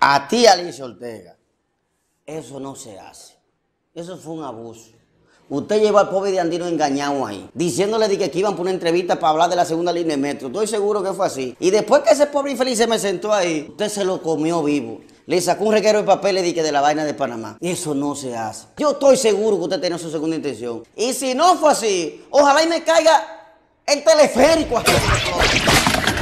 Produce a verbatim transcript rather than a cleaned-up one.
A ti, Alicia Ortega, eso no se hace. Eso fue un abuso. Usted llevó al pobre de Andino engañado ahí, diciéndole de que, que iban por una entrevista para hablar de la segunda línea de metro. Estoy seguro que fue así. Y después que ese pobre infeliz se me sentó ahí, usted se lo comió vivo. Le sacó un reguero de papeles de, que de la vaina de Panamá. Eso no se hace. Yo estoy seguro que usted tenía su segunda intención. Y si no fue así, ojalá y me caiga el teleférico.